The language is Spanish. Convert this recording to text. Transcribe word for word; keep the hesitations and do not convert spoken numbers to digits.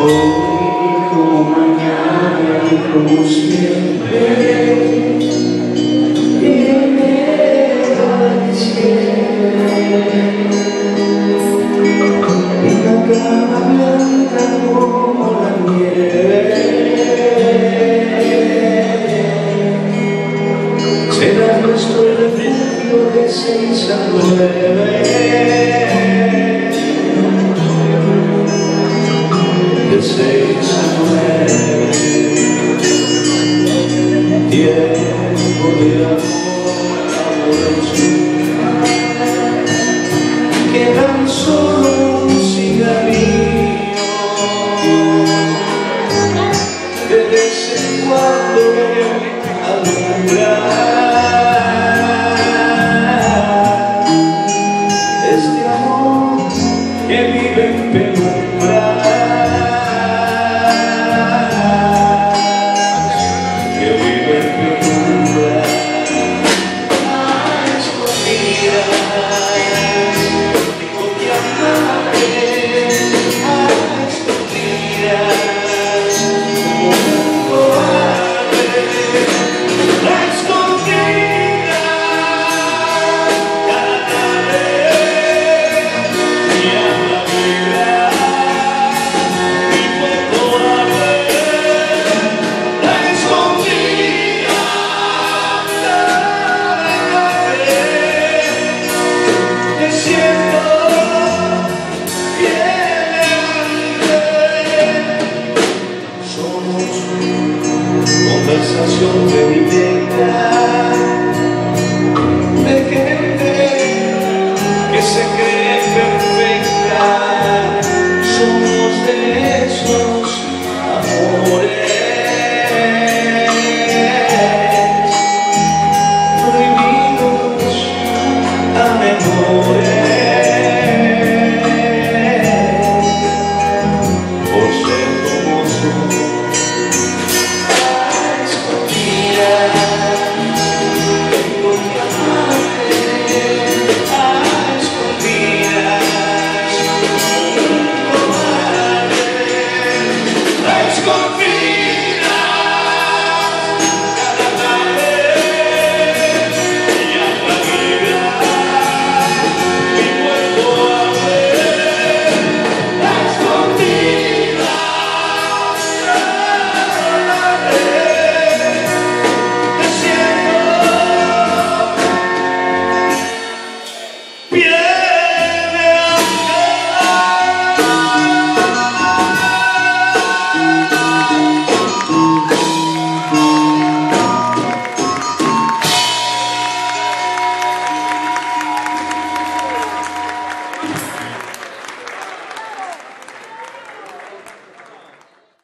Hoy como mañana y como siempre, viene a diciembre. Una cama blanca como la nieve, será nuestro refugio de seis a nueve. De seis a nueve, tiempo de amor, que tan solo un cigarrillo de vez en cuando alumbra.